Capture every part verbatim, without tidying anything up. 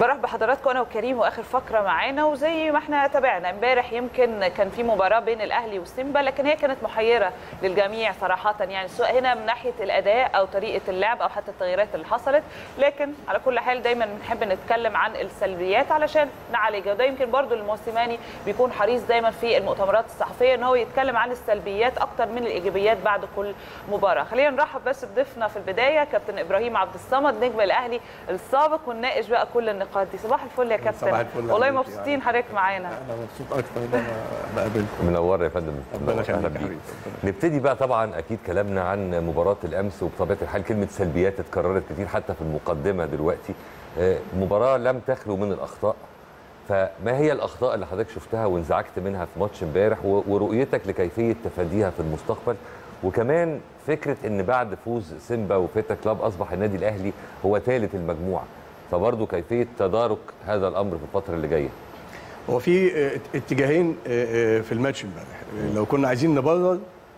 برحب بحضراتكم انا وكريم واخر فقره معانا. وزي ما احنا تابعنا امبارح يمكن كان في مباراه بين الاهلي والسيمبا، لكن هي كانت محيره للجميع صراحه، يعني سواء هنا من ناحيه الاداء او طريقه اللعب او حتى التغييرات اللي حصلت. لكن على كل حال دايما بنحب نتكلم عن السلبيات علشان نعالجها، وده يمكن برضو الموسيماني بيكون حريص دايما في المؤتمرات الصحفيه ان هو يتكلم عن السلبيات اكتر من الايجابيات بعد كل مباراه. خلينا نرحب بس بضيفنا في البدايه كابتن ابراهيم عبد الصمد نجم الاهلي السابق، ونناقش بقى كل النقاط دي. صباح الفل يا كابتن. صباح الفل، والله مبسوطين حضرتك معانا. انا مبسوط اكتر ان انا بقابلكم. منور يا فندم. ربنا يخليك يا حبيبي. نبتدي بقى طبعا اكيد كلامنا عن مباراه الامس، وبطبيعه الحال كلمه سلبيات اتكررت كتير حتى في المقدمه دلوقتي. مباراه لم تخلو من الاخطاء، فما هي الاخطاء اللي حضرتك شفتها وانزعجت منها في ماتش امبارح، ورؤيتك لكيفيه تفاديها في المستقبل؟ وكمان فكره ان بعد فوز سيمبا وفيتا كلاب اصبح النادي الاهلي هو ثالث المجموعه، فبرضه كيفيه تدارك هذا الامر في الفتره اللي جايه. هو في اتجاهين في الماتش امبارح. لو كنا عايزين نبرر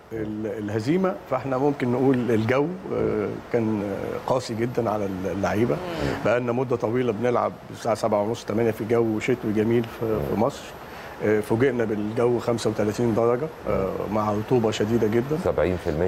الهزيمه فاحنا ممكن نقول الجو كان قاسي جدا على اللعيبه. بقى لنا مده طويله بنلعب الساعه سبعة ونص ثمانية في جو شتوي جميل في مصر. فوجئنا بالجو خمسة وثلاثين درجه مع رطوبه شديده جدا سبعين بالمية.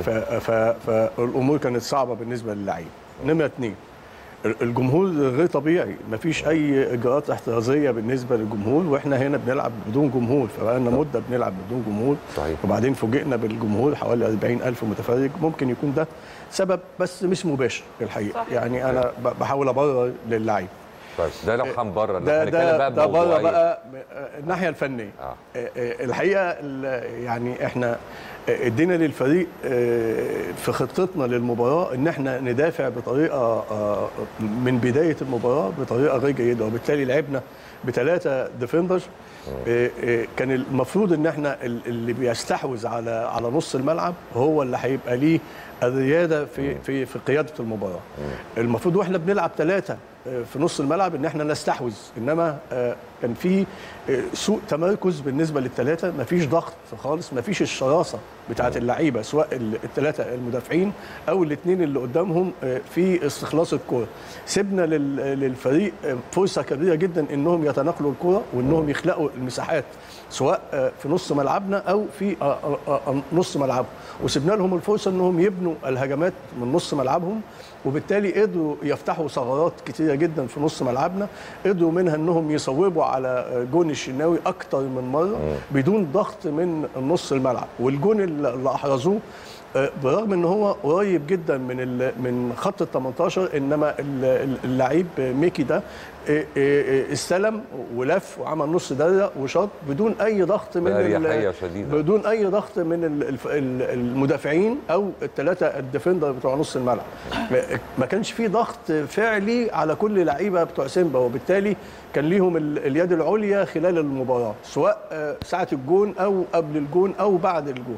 فالامور كانت صعبه بالنسبه للعيبه. نمره اثنين، الجمهور غير طبيعي، مفيش اي اجراءات احترازيه بالنسبه للجمهور، واحنا هنا بنلعب بدون جمهور، فبقالنا مده بنلعب بدون جمهور. صحيح. وبعدين فوجئنا بالجمهور حوالي أربعين ألف متفرج. ممكن يكون ده سبب بس مش مباشر الحقيقه. صحيح. يعني انا بحاول ابرر للعيب. طيب ده لو هنبرر ده ده بقى ده بره بقى الناحيه الفنيه. آه. الحقيقه يعني احنا ادينا للفريق في خطتنا للمباراه ان احنا ندافع بطريقه من بدايه المباراه بطريقه غير جيده، وبالتالي لعبنا بثلاثه ديفندرز. كان المفروض ان احنا اللي بيستحوذ على على نص الملعب هو اللي هيبقى ليه الرياده في في في قياده المباراه. المفروض واحنا بنلعب ثلاثه في نص الملعب ان احنا نستحوذ، انما كان في سوء تمركز بالنسبه للثلاثه، مفيش ضغط خالص، مفيش الشراسه بتاعه اللعيبه سواء الثلاثه المدافعين او الاثنين اللي قدامهم في استخلاص الكره. سيبنا للفريق فرصه كبيره جدا انهم يتناقلوا الكره وانهم يخلقوا المساحات سواء في نص ملعبنا او في نص ملعبهم، وسيبنا لهم الفرصه انهم يبنوا الهجمات من نص ملعبهم، وبالتالي قدروا يفتحوا ثغرات كتيره جدا في نص ملعبنا، قدروا منها انهم يصوبوا على جون الشناوي اكتر من مره بدون ضغط من نص الملعب. والجون اللي احرزوه برغم ان هو قريب جدا من من خط ال تمنتاشر، انما اللعيب ميكي ده استلم ولف وعمل نص دايره وشاط بدون اي ضغط من بدون اي ضغط من المدافعين او الثلاثه الديفندر بتوع نص الملعب. ما كانش في ضغط فعلي على كل لعيبه بتوع سيمبا، وبالتالي كان ليهم اليد العليا خلال المباراه سواء ساعه الجون او قبل الجون او بعد الجون.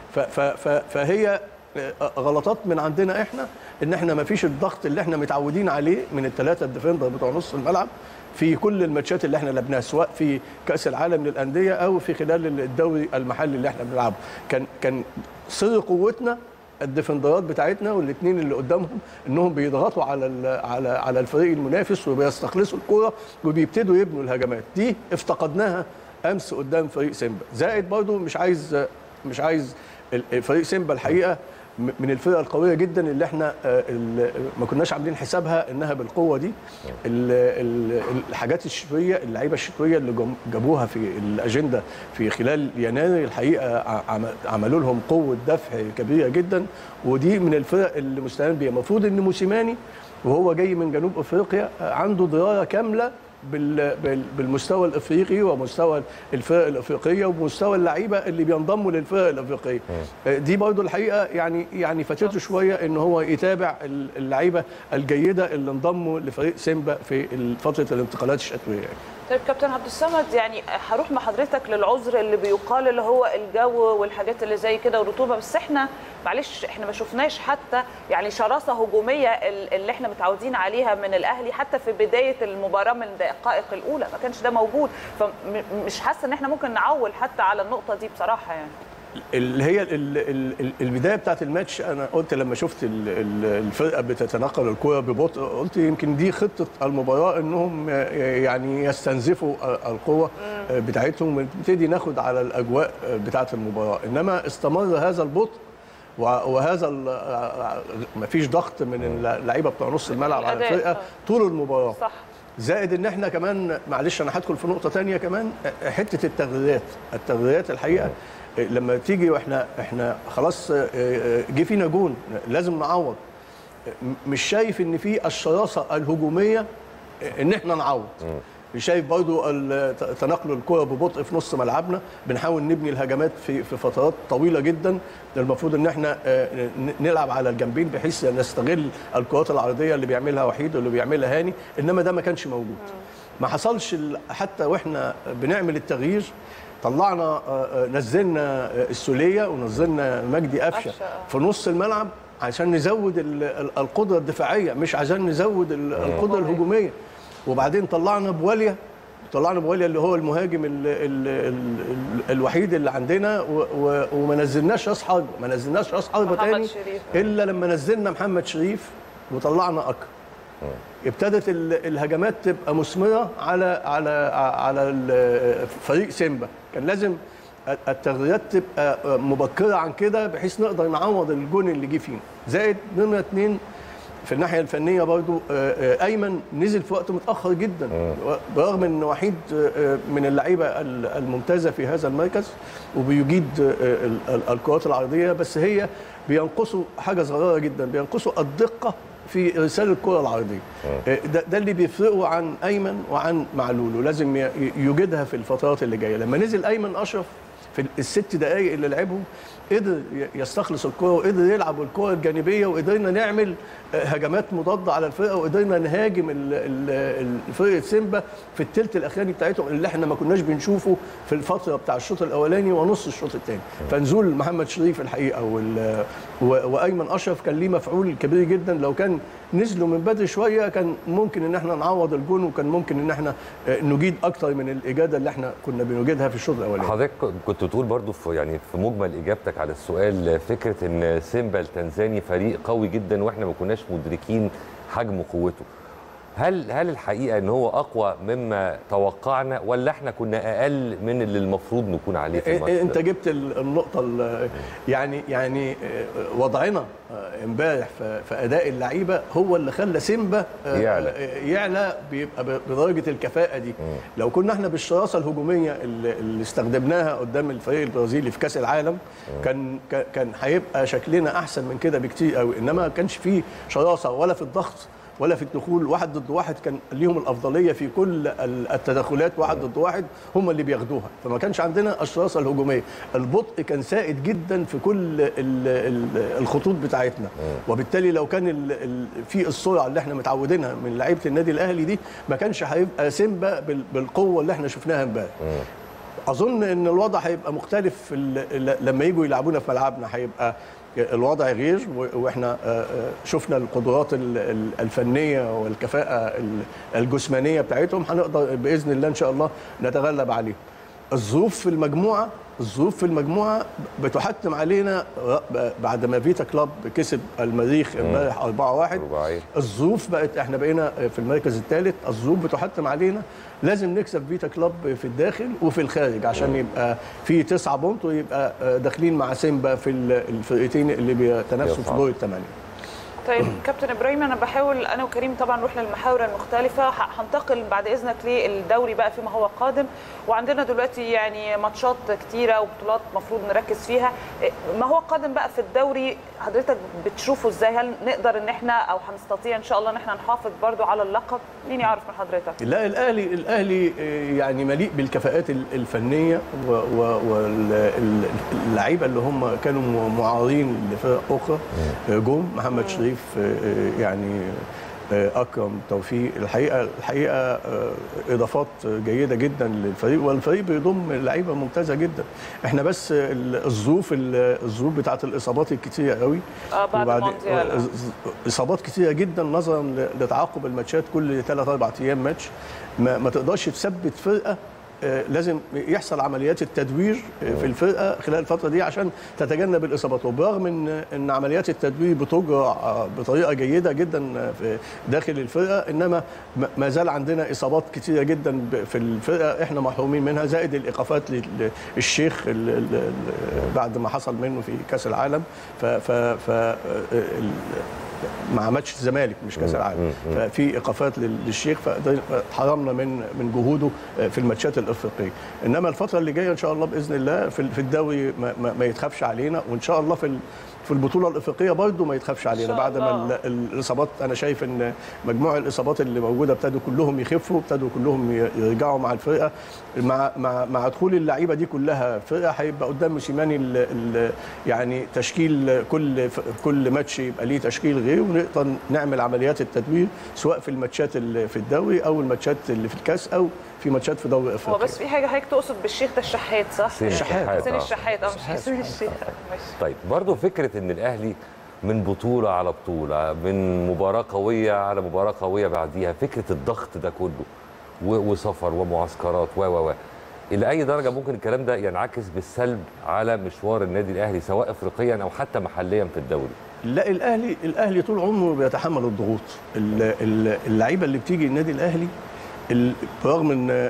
فهي غلطات من عندنا احنا ان احنا ما فيش الضغط اللي احنا متعودين عليه من الثلاثه الديفندر بتوع نص الملعب في كل الماتشات اللي احنا لعبناها سواء في كاس العالم للانديه او في خلال الدوري المحلي اللي احنا بنلعبه. كان كان سر قوتنا الديفندرات بتاعتنا والاثنين اللي قدامهم انهم بيضغطوا على على على الفريق المنافس وبيستخلصوا الكره وبيبتدوا يبنوا الهجمات. دي افتقدناها امس قدام فريق سيمبا. زائد برضو مش عايز مش عايز فريق سيمبا الحقيقه من الفرق القويه جدا اللي احنا ما كناش عاملين حسابها انها بالقوه دي. الحاجات الشتويه اللعيبه الشتويه اللي جابوها في الاجنده في خلال يناير الحقيقه عملوا لهم قوه دفع كبيره جدا، ودي من الفرق اللي مستعان بيها. المفروض ان موسيماني وهو جاي من جنوب افريقيا عنده درايه كامله بالمستوى الافريقي ومستوى الفرق الافريقيه ومستوى اللعيبه اللي بينضموا للفرق الافريقيه. دي برضو الحقيقه يعني يعني فاتته شويه ان هو يتابع اللعيبه الجيده اللي انضموا لفريق سيمبا في فتره الانتقالات الشتويه. طيب كابتن عبد الصمد، يعني هروح مع حضرتك للعذر اللي بيقال اللي هو الجو والحاجات اللي زي كده والرطوبه، بس احنا معلش احنا ما شفناش حتى يعني شراسه هجوميه اللي احنا متعودين عليها من الاهلي حتى في بدايه المباراه من الدقائق الاولى، ما كانش ده موجود. فمش حاسه ان احنا ممكن نعول حتى على النقطه دي بصراحه يعني. اللي هي البدايه بتاعت الماتش، انا قلت لما شفت الفرقه بتتنقل الكره ببطء قلت يمكن دي خطه المباراه، انهم يعني يستنزفوا القوه بتاعتهم ونبتدي ناخد على الاجواء بتاعت المباراه. انما استمر هذا البطء وهذا ما فيش ضغط من اللعيبه بتوع نص الملعب على الفرقه طول المباراه. صح. زائد ان احنا كمان، معلش انا هدخل في نقطه ثانيه كمان، حته التغذيات التغذيات الحقيقه لما تيجي واحنا احنا خلاص جه فينا جون لازم نعوض. مش شايف ان في الشراسه الهجوميه ان احنا نعوض. مش شايف برضو تنقل الكره ببطء في نص ملعبنا، بنحاول نبني الهجمات في في فترات طويله جدا. المفروض ان احنا نلعب على الجنبين بحيث نستغل الكرات العرضيه اللي بيعملها وحيد واللي بيعملها هاني، انما ده ما كانش موجود. ما حصلش حتى واحنا بنعمل التغيير. طلعنا نزلنا السوليه ونزلنا مجدي قفشه في نص الملعب عشان نزود القدره الدفاعيه، مش عشان نزود القدره الهجوميه. وبعدين طلعنا بواليا طلعنا بواليا اللي هو المهاجم ال ال ال ال الوحيد اللي عندنا، وما نزلناش راس حربه ما نزلناش راس حربه تاني الا لما نزلنا محمد شريف وطلعنا اكرم. ابتدت الهجمات تبقى مثمره على على على فريق سيمبا. كان لازم التغييرات تبقى مبكره عن كده بحيث نقدر نعوض الجون اللي جه فينا. زائد نمره اثنين في الناحيه الفنيه برضو، ايمن نزل في وقت متاخر جدا، برغم ان وحيد من اللعيبه الممتازه في هذا المركز وبيجيد الكرات العرضيه، بس هي بينقصوا حاجه صغيره جدا، بينقصوا الدقه في ارسال الكره العرضيه. ده, ده اللي بيفرقه عن ايمن وعن معلول، ولازم يوجدها في الفترات اللي جايه. لما نزل ايمن اشرف في الست دقائق اللي لعبهم قدر يستخلص الكره وقدر يلعب الكره الجانبيه، وقدرنا نعمل هجمات مضاده على الفرقه، وقدرنا نهاجم فرقه سيمبا في الثلث الاخراني بتاعتهم اللي احنا ما كناش بنشوفه في الفتره بتاع الشوط الاولاني ونص الشوط الثاني. فنزول محمد شريف الحقيقه وايمن اشرف كان ليه مفعول كبير جدا. لو كان نزلوا من بدري شويه كان ممكن ان احنا نعوض الجون، وكان ممكن ان احنا نجيد اكتر من الاجاده اللي احنا كنا بنجيدها في الشوط الاولاني. حضرتك كنت بتقول برضو في يعني في مجمل اجابتك على السؤال فكره ان سيمبا التنزاني فريق قوي جدا واحنا ما كناش مدركين حجم قوته. هل هل الحقيقه ان هو اقوى مما توقعنا، ولا احنا كنا اقل من اللي المفروض نكون عليه في الماتش؟ انت جبت النقطه يعني يعني وضعنا امبارح في اداء اللعيبه هو اللي خلى سيمبا يعلى يعلى بيبقى بدرجه الكفاءه دي. م. لو كنا احنا بالشراسه الهجوميه اللي استخدمناها قدام الفريق البرازيلي في كاس العالم م. كان كان هيبقى شكلنا احسن من كده بكتير قوي. انما ما كانش فيه شراسه ولا في الضغط ولا في الدخول. واحد ضد واحد كان ليهم الافضليه في كل التدخلات، واحد ضد واحد هم اللي بياخدوها، فما كانش عندنا الشراسه الهجوميه. البطء كان سائد جدا في كل الخطوط بتاعتنا، وبالتالي لو كان في السرعه اللي احنا متعودينها من لعيبه النادي الاهلي دي ما كانش هيبقى سيمبا بالقوه اللي احنا شفناها امبارح. اظن ان الوضع هيبقى مختلف لما يجوا يلعبونا في ملعبنا، هيبقى الوضع غير، واحنا شفنا القدرات الفنيه والكفاءه الجسمانيه بتاعتهم، هنقدر باذن الله ان شاء الله نتغلب عليهم. الظروف في المجموعه الظروف في المجموعه بتحتم علينا بعد ما فيتا كلوب كسب المريخ امبارح أربعة واحد. الظروف بقت احنا بقينا في المركز الثالث، الظروف بتحتم علينا لازم نكسب فيتا كلوب في الداخل وفي الخارج عشان يبقى في تسعة بونت ويبقى داخلين مع سيمبا في الفرقتين اللي بيتنافسوا في دور الثمانيه. طيب كابتن ابراهيم، انا بحاول انا وكريم طبعا نروح للمحاور المختلفه. هنتقل بعد اذنك للدوري بقى فيما هو قادم، وعندنا دلوقتي يعني ماتشات كتيره وبطولات المفروض نركز فيها. ما هو قادم بقى في الدوري حضرتك بتشوفه ازاي؟ هل نقدر ان احنا او هنستطيع ان شاء الله ان احنا نحافظ برضو على اللقب؟ مين يعرف من حضرتك؟ لا، الاهلي الاهلي يعني مليء بالكفاءات الفنيه واللعيبه اللي هم كانوا معارين لفرق اخرى جم، محمد شريف يعني اكرم توفيق، الحقيقه الحقيقه اضافات جيده جدا للفريق، والفريق بيضم لعيبه ممتازه جدا. احنا بس الظروف الظروف بتاعه الاصابات الكتيره قوي، اه بعد اصابات كتيره جدا نظرا لتعاقب الماتشات كل ثلاث اربع ايام ماتش، ما, ما تقدرش تثبت فرقه لازم يحصل عمليات التدوير في الفرقه خلال الفتره دي عشان تتجنب الاصابات. وبرغم ان ان عمليات التدوير بتجرى بطريقه جيده جدا في داخل الفرقه، انما ما زال عندنا اصابات كثيره جدا في الفرقه احنا محرومين منها، زائد الايقافات للشيخ بعد ما حصل منه في كاس العالم. ف ف مع ماتش الزمالك مش كاس العالم، ففي ايقافات للشيخ فحرمنا من من جهوده في الماتشات الافريقيه. انما الفتره اللي جايه ان شاء الله باذن الله في الدوري ما, ما يتخافش علينا، وان شاء الله في في البطوله الافريقيه برضه ما يتخافش علينا بعد ما الاصابات. انا شايف ان مجموع الاصابات اللي موجوده ابتدوا كلهم يخفوا، ابتدوا كلهم يرجعوا مع الفرقه. مع مع مع دخول اللعيبه دي كلها فرقه هيبقى قدام موسيماني يعني تشكيل كل كل ماتش يبقى ليه تشكيل غير، ونقدر نعمل عمليات التدوير سواء في الماتشات اللي في الدوري او الماتشات اللي في الكاس او في ماتشات في دوري افريقيا. هو بس في حاجه حضرتك تقصد بالشيخ ده الشحات صح؟ حسين الشحات حسين الشحات اه مش حسين الشيخ. طيب برضه فكره ان الاهلي من بطوله على بطوله، من مباراه قويه على مباراه قويه بعديها، فكره الضغط ده كله وسفر ومعسكرات و و و الى اي درجه ممكن الكلام ده ينعكس بالسلب على مشوار النادي الاهلي سواء افريقيا او حتى محليا في الدوري؟ لا، الاهلي الاهلي طول عمره بيتحمل الضغوط. اللعيبه اللي بتيجي النادي الاهلي برغم ان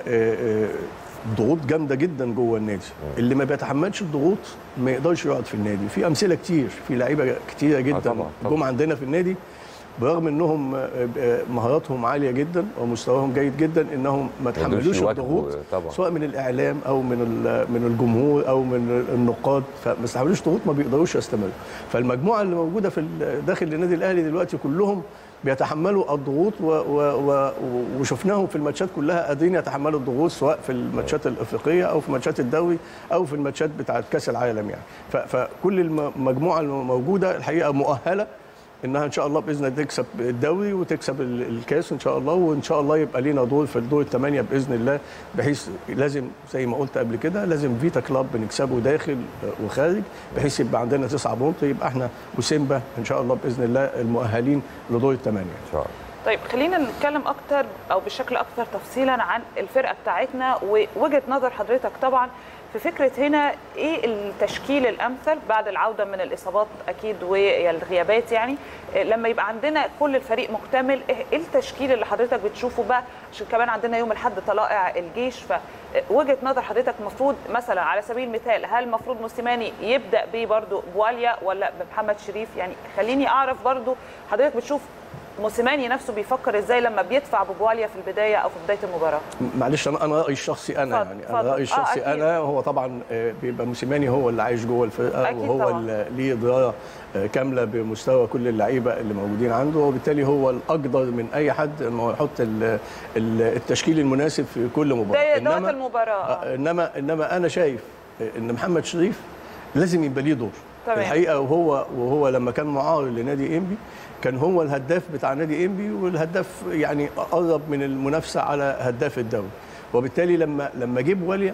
ضغوط جامده جدا جوه النادي، اللي ما بيتحملش الضغوط ما يقدرش يقعد في النادي. في امثله كتير، في لعيبه كتيره جدا جم عندنا في النادي برغم انهم مهاراتهم عاليه جدا ومستواهم جيد جدا، انهم ما تحملوش الضغوط سواء من الاعلام او من من الجمهور او من النقاد، فما استحملوش ضغوط ما بيقدروش يستمروا. فالمجموعه اللي موجوده في داخل النادي الاهلي دلوقتي كلهم بيتحملوا الضغوط و و وشفناهم في الماتشات كلها قادرين يتحملوا الضغوط سواء في الماتشات الافريقيه او في ماتشات الدوري او في الماتشات بتاعه كاس العالم يعني. فكل المجموعه الموجوده الحقيقه مؤهله انها ان شاء الله باذن الله تكسب الدوري وتكسب الكاس ان شاء الله، وان شاء الله يبقى لينا دور في الدور الثمانيه باذن الله، بحيث لازم زي ما قلت قبل كده لازم فيتا كلاب بنكسبه داخل وخارج، بحيث يبقى عندنا تسعة بونت، يبقى احنا وسيمبا ان شاء الله باذن الله المؤهلين لدور الثمانيه ان شاء الله. طيب خلينا نتكلم اكتر او بشكل اكثر تفصيلا عن الفرقه بتاعتنا ووجهه نظر حضرتك طبعا في فكره هنا ايه التشكيل الامثل بعد العوده من الاصابات اكيد والغيابات، يعني لما يبقى عندنا كل الفريق مكتمل ايه التشكيل اللي حضرتك بتشوفه بقى، عشان كمان عندنا يوم الاحد طلائع الجيش. فوجهه نظر حضرتك المفروض مثلا على سبيل المثال هل المفروض موسيماني يبدا بيه برضو بواليا ولا بمحمد شريف؟ يعني خليني اعرف برضو حضرتك بتشوف موسيماني نفسه بيفكر ازاي لما بيدفع ببواليا في البدايه او في بدايه المباراه؟ معلش انا انا رايي الشخصي انا فضل. يعني انا رايي الشخصي آه انا هو طبعا بيبقى موسيماني هو اللي عايش جوه الفرقه وهو اللي ليه درايه كامله بمستوى كل اللعيبه اللي موجودين عنده، وبالتالي هو الاقدر من اي حد انه يحط التشكيل المناسب في كل مباراه. انما المباراه انما انما انا شايف ان محمد شريف لازم يبقى ليه دور طبعا. الحقيقه، وهو وهو لما كان معار لنادي انبي كان هو الهداف بتاع نادي انبي، والهداف يعني قرب من المنافسه على هداف الدوري، وبالتالي لما لما جه بواليا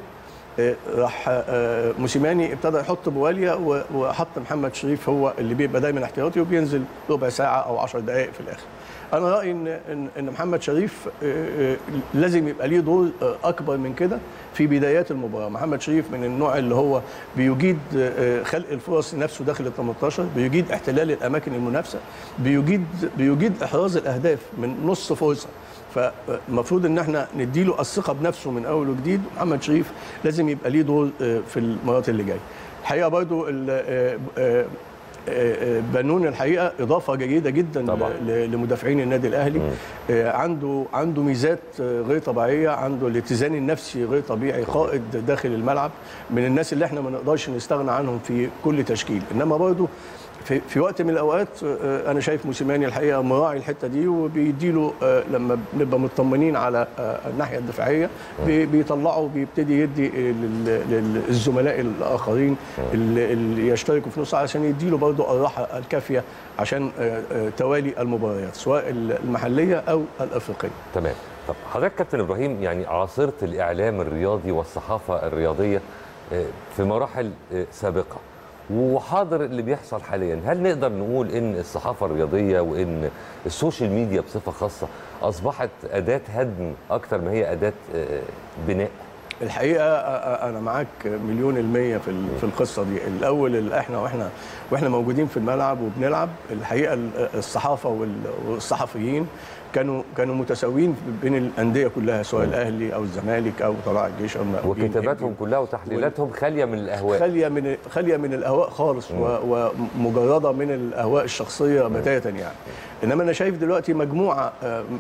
راح موسيماني ابتدى يحط بواليا وحط محمد شريف هو اللي بيبقى دايما احتياطي وبينزل ربع ساعه او عشر دقائق في الاخر. انا رايي ان ان محمد شريف لازم يبقى ليه دور اكبر من كده في بدايات المباراه. محمد شريف من النوع اللي هو بيجيد خلق الفرص نفسه داخل ال ثمانية عشر، بيجيد احتلال الاماكن المنافسه، بيجيد بيجيد احراز الاهداف من نص فرصه، فالمفروض ان احنا نديله الثقه بنفسه من اول وجديد. محمد شريف لازم يبقى ليه دور في المرات اللي جايه. الحقيقه برضو بنون الحقيقه اضافه جيده جدا طبعا لمدافعين النادي الاهلي. عنده عنده ميزات غير طبيعيه، عنده الاتزان النفسي غير طبيعي، قائد داخل الملعب، من الناس اللي احنا ما نقدرش نستغنى عنهم في كل تشكيل. انما برضو في, في وقت من الاوقات انا شايف موسيماني الحقيقه مراعي الحته دي، وبيديله لما بنبقى مطمنين على الناحيه الدفاعيه بيطلعه بيبتدي يدي للزملاء الاخرين اللي يشتركوا في نص عشان يديله برضه الراحه الكافيه عشان توالي المباريات سواء المحليه او الافريقيه. تمام. طب حضرتك كابتن ابراهيم يعني عاصرت الاعلام الرياضي والصحافه الرياضيه في مراحل سابقه وحاضر اللي بيحصل حاليا، هل نقدر نقول ان الصحافه الرياضيه وان السوشيال ميديا بصفه خاصه اصبحت اداه هدم اكتر ما هي اداه بناء؟ الحقيقه انا معاك مليون الميه في في القصه دي. الاول احنا واحنا واحنا موجودين في الملعب وبنلعب، الحقيقه الصحافه والصحفيين كانوا كانوا متساويين بين الانديه كلها، سواء الاهلي او الزمالك او طلائع الجيش او المقاولين، وكتاباتهم كلها وتحليلاتهم خاليه من الاهواء، خاليه من خاليه من الاهواء خالص، ومجرده من الاهواء الشخصيه بتاتا يعني. انما انا شايف دلوقتي مجموعه،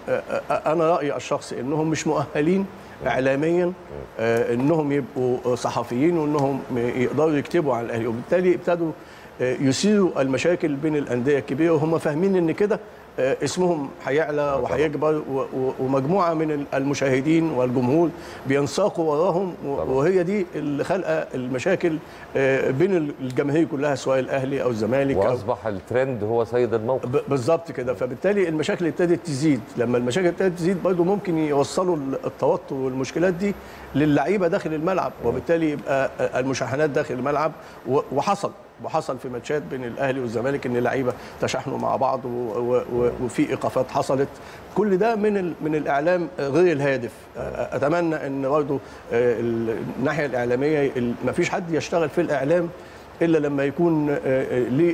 انا رايي الشخصي انهم مش مؤهلين اعلاميا انهم يبقوا صحفيين وانهم يقدروا يكتبوا عن الاهلي، وبالتالي ابتدوا يثيروا المشاكل بين الانديه الكبيره، وهم فاهمين ان كده اسمهم هيعلى وهيكبر، ومجموعه من المشاهدين والجمهور بينساقوا وراهم، وهي دي اللي خلقه المشاكل بين الجماهير كلها، سواء الاهلي او الزمالك. واصبح الترند هو سيد الموقف بالظبط كده. فبالتالي المشاكل ابتدت تزيد، لما المشاكل ابتدت تزيد برضه ممكن يوصلوا التوتر والمشكلات دي للعيبه داخل الملعب، وبالتالي يبقى المشاحنات داخل الملعب. وحصل وحصل في ماتشات بين الاهلي والزمالك ان اللعيبه تشاحنوا مع بعض وفي ايقافات حصلت. كل ده من من الاعلام غير الهادف. اتمنى ان برضه الناحيه الاعلاميه ما فيش حد يشتغل في الاعلام الا لما يكون ليه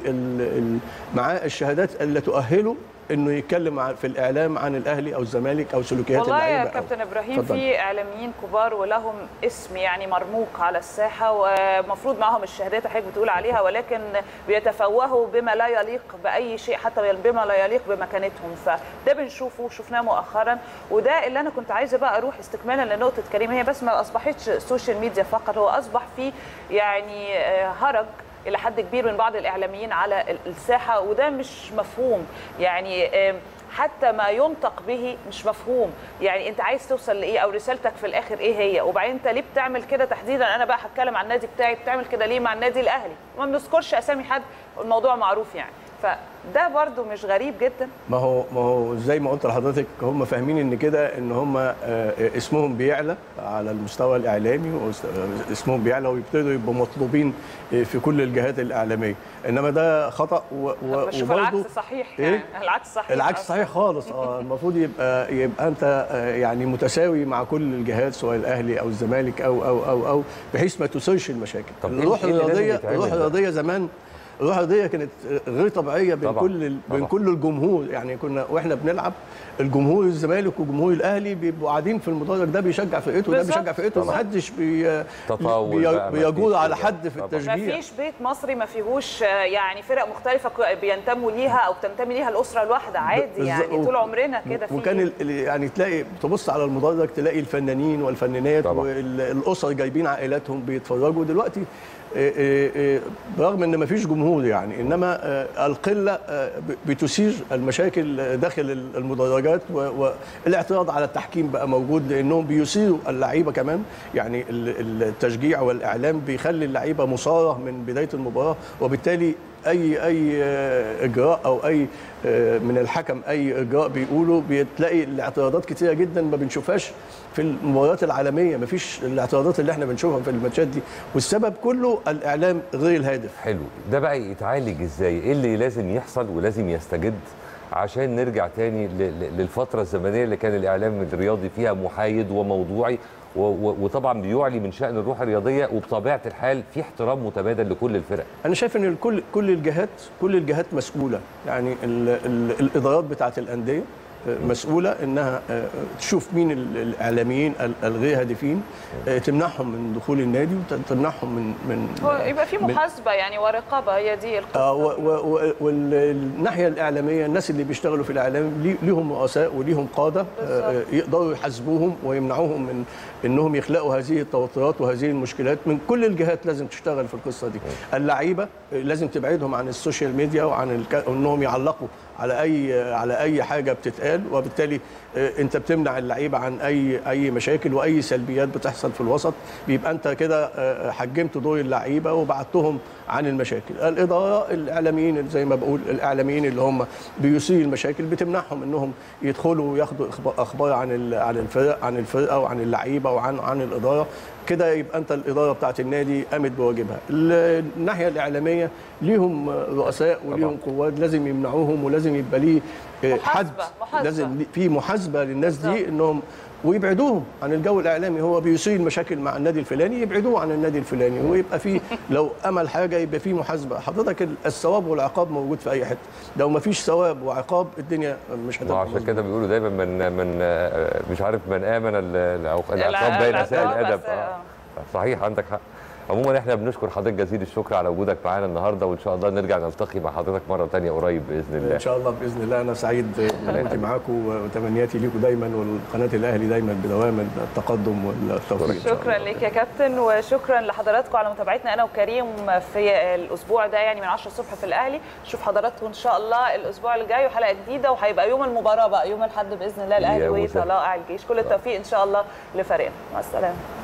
معاه الشهادات اللي تؤهله انه يتكلم في الاعلام عن الاهلي او الزمالك او سلوكيات اللعيبه. والله يا كابتن ابراهيم فضل. في اعلاميين كبار ولهم اسم يعني مرموق على الساحه، ومفروض معهم الشهادات اللي حضرتك بتقول عليها، ولكن بيتفوهوا بما لا يليق باي شيء، حتى بما لا يليق بمكانتهم. فده بنشوفه شفناه مؤخرا، وده اللي انا كنت عايزه بقى اروح استكمالا لنقطه كريم. هي بس ما اصبحتش سوشيال ميديا فقط، هو اصبح في يعني هرج إلى حد كبير من بعض الإعلاميين على الساحة، وده مش مفهوم. يعني حتى ما ينطق به مش مفهوم. يعني أنت عايز توصل لإيه أو رسالتك في الآخر إيه هي؟ وبعدين أنت ليه بتعمل كده تحديدا؟ أنا بقى هتكلم عن النادي بتاعي، بتعمل كده ليه مع النادي الأهلي؟ ما بنذكرش أسامي حد، الموضوع معروف يعني. فده برضو مش غريب جدا؟ ما هو ما هو زي ما قلت لحضرتك، هم فاهمين ان كده ان هم اسمهم بيعلى على المستوى الاعلامي، واسمهم بيعلى ويبتدوا يبقوا مطلوبين في كل الجهات الاعلاميه. انما ده خطا. وبرضه العكس صحيح. إيه؟ يعني العكس صحيح. العكس صحيح خالص. اه المفروض يبقى يبقى انت يعني متساوي مع كل الجهات، سواء الاهلي او الزمالك او او او او بحيث ما تثيرش المشاكل. الروح الرياضيه الروح الرياضيه زمان الروح الرياضيه كانت غير طبيعيه بين طبعًا. كل طبعًا. بين كل الجمهور. يعني كنا واحنا بنلعب الجمهور الزمالك وجمهور الاهلي بيبقوا قاعدين في المدرج، ده بيشجع فرقته وده بيشجع فرقته، ما حدش بي بي بيجور على حد في التشجيع. ما فيش بيت مصري ما فيهوش يعني فرق مختلفه بينتموا ليها او بتنتمي ليها الاسره الواحده عادي. يعني طول عمرنا كده. وكان يعني تلاقي تبص على المدرج تلاقي الفنانين والفنانات والاسر جايبين عائلاتهم بيتفرجوا. دلوقتي برغم ان ما فيش جمهور يعني، انما القله بتثير المشاكل داخل المدرجات، والاعتراض على التحكيم بقى موجود لانهم بيثيروا اللعيبه كمان. يعني التشجيع والاعلام بيخلي اللعيبه مثاره من بدايه المباراه، وبالتالي اي اي اجراء او اي من الحكم اي اجراء بيقوله بتلاقي الاعتراضات كتيره جدا ما بنشوفهاش في المباريات العالميه. ما فيش الاعتراضات اللي احنا بنشوفها في الماتشات دي، والسبب كله الاعلام غير الهادف. حلو. ده بقى يتعالج ازاي؟ ايه اللي لازم يحصل ولازم يستجد عشان نرجع تاني للفتره الزمنيه اللي كان الاعلام الرياضي فيها محايد وموضوعي، وطبعا بيعلي من شأن الروح الرياضيه، وبطبيعه الحال في احترام متبادل لكل الفرق؟ انا شايف ان كل كل الجهات كل الجهات مسؤوله. يعني ال ال الادارات بتاعه الانديه مسؤوله انها تشوف مين الاعلاميين الغير هادفين، تمنعهم من دخول النادي وتمنعهم من من هو يبقى في محاسبه يعني ورقابه. هي دي القصه. والناحيه الاعلاميه الناس اللي بيشتغلوا في الاعلام ليهم رؤساء وليهم قاده يقدروا يحاسبوهم ويمنعوهم من انهم يخلقوا هذه التوترات وهذه المشكلات. من كل الجهات لازم تشتغل في القصه دي. اللعيبه لازم تبعدهم عن السوشيال ميديا وعن الك... انهم يعلقوا على اي على اي حاجه بتتقال، وبالتالي انت بتمنع اللعيبه عن اي اي مشاكل واي سلبيات بتحصل في الوسط. بيبقى انت كده حجمت دور اللعيبه وبعدتهم عن المشاكل. الاداره الاعلاميين زي ما بقول الاعلاميين اللي هم بيثيروا المشاكل بتمنعهم انهم يدخلوا وياخدوا اخبار عن عن الفرق عن الفرقه وعن اللعيبه وعن عن الاداره. كده يبقى انت الاداره بتاعت النادي قامت بواجبها. الناحيه الاعلاميه ليهم رؤساء وليهم قوات لازم يمنعوهم، ولازم يبقى ليه حد، محاسبة. لازم في محاسبه للناس دي انهم ويبعدوهم عن الجو الاعلامي. هو بيثير مشاكل مع النادي الفلاني، يبعدوه عن النادي الفلاني، ويبقى في لو امل حاجه يبقى في محاسبه. حضرتك الثواب والعقاب موجود في اي حته، لو ما فيش ثواب وعقاب الدنيا مش هتبقى. وعشان كده بيقولوا دايما من من مش عارف من امن العقاب بين اساء الادب. آه. صحيح عندك حق. عموما احنا بنشكر حضرتك جزيل الشكر على وجودك معانا النهارده، وان شاء الله نرجع نلتقي مع حضرتك مره ثانيه قريب باذن الله. ان شاء الله باذن الله. انا سعيد بوجودي معاكم، وتمنياتي ليكم دايما والقناه الاهلي دايما بدوام التقدم والتوفيق. شكرا لك يا كابتن، وشكرا لحضراتكم على متابعتنا انا وكريم في الاسبوع ده، يعني من عشرة الصبح في الاهلي. نشوف حضراتكم ان شاء الله الاسبوع الجاي وحلقه جديده، وهيبقى يوم المباراه بقى يوم الاحد باذن الله الاهلي وطلائع الجيش. كل التوفيق ان شاء الله لفريقنا. مع السلامه.